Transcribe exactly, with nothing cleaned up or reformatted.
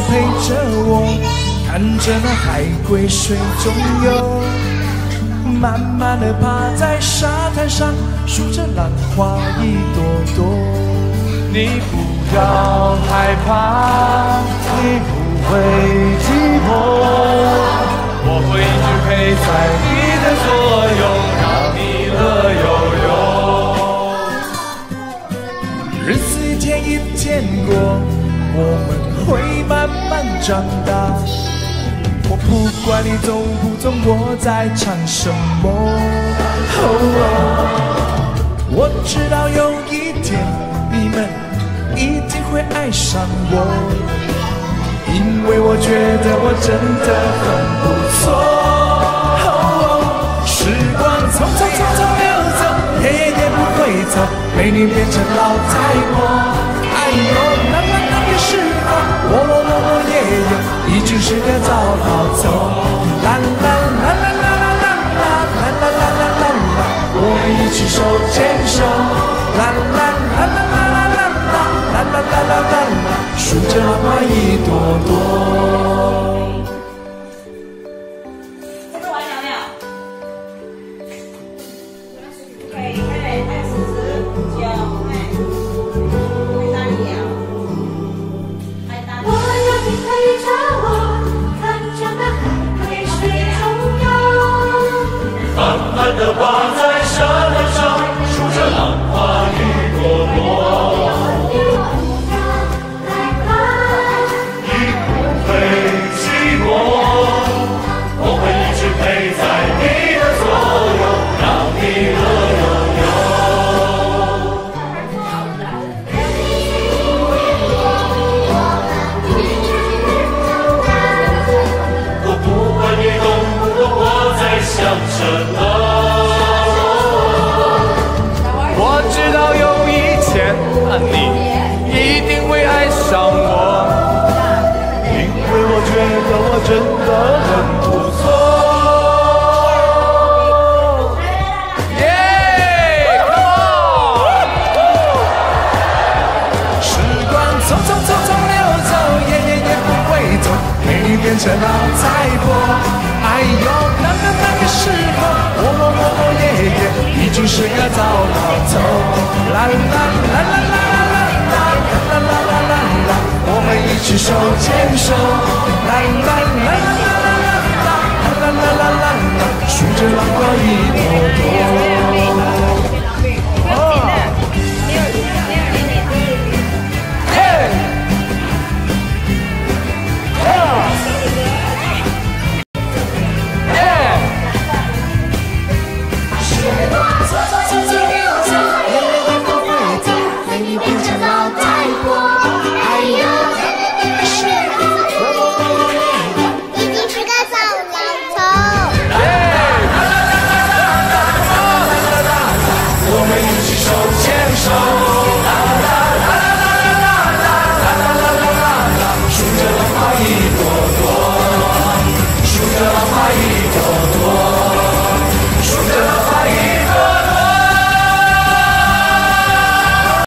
陪着我，看着那海龟水中游，慢慢地趴在沙滩上，数着浪花一朵朵。你不要害怕，你不会寂寞。 我会一直陪在你的左右，让你乐悠悠。日子一天一天过，我们会慢慢长大。我不管你懂不懂我在唱什么，哦，我知道有一天你们一定会爱上我。 因为我觉得我真的很不错。哦、时光匆匆匆匆流走，夜夜也不会走，陪你变成老太婆。哎呦，那那那个时候，我我我我也有，已经是个早跑走。啦啦啦啦啦啦啦啦啦啦啦啦啦啦，我们一起手牵手。啦啦啦啦啦啦啦啦啦啦啦啦啦。 数着浪花一朵朵。这个完了没有？可以，可以，二四十九，哎，回答你啊。我要你陪着我，看着那海龟水中游，慢慢地趴在沙滩上，数着浪花一朵朵。 我知道有一天你一定会爱上我，因为我觉得我真的很不错。耶 ，Come on！ 时光匆匆匆匆流走，夜夜也不会走，陪你变成老太婆。哎呦，那那那个时候，我我我我爷爷已经是个早老头。啦啦啦啦啦啦啦啦啦啦啦啦啦，我们一起手牵手。啦啦啦啦啦啦啦啦啦啦啦啦，数着浪花一。